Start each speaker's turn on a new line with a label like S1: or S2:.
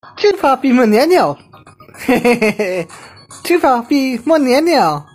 S1: 吃法比莫尿尿，嘿嘿嘿嘿，吃法比莫尿尿。